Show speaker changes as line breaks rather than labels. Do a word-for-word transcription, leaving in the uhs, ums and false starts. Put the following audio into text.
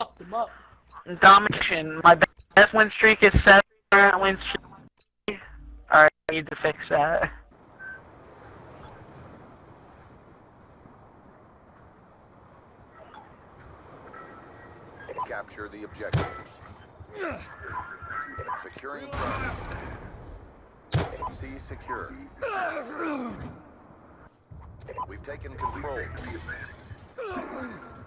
Fucked him up.
Domination. My best win streak is seven win streak. Alright, I need to fix that.
Capture the objectives. Securing ground. C secure. We've taken control.